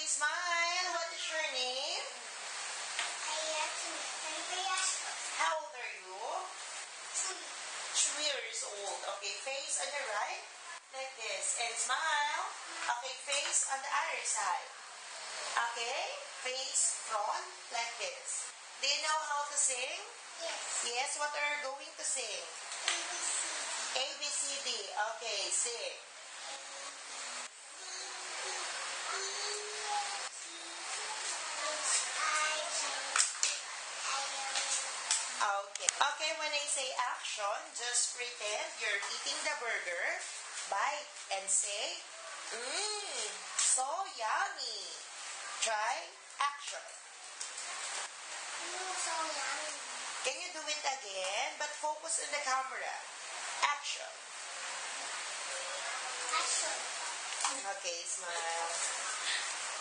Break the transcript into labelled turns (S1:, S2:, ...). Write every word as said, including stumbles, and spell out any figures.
S1: smile. What is your name? How old are you? Two years old. Okay, face on the right. Like this. And smile. Okay, face on the other side. Okay? Face front like this. Do you know how to sing?
S2: Yes.
S1: Yes, what are you going to sing?
S2: A B C.
S1: A, B, C, D. Okay, sing. Okay. Okay, when I say action, just pretend you're eating the burger. Bite and say, mmm, so yummy. Try action.
S2: Mm, so yummy.
S1: Can you do it again? But focus on the camera. Action.
S2: Action.
S1: Okay, smile.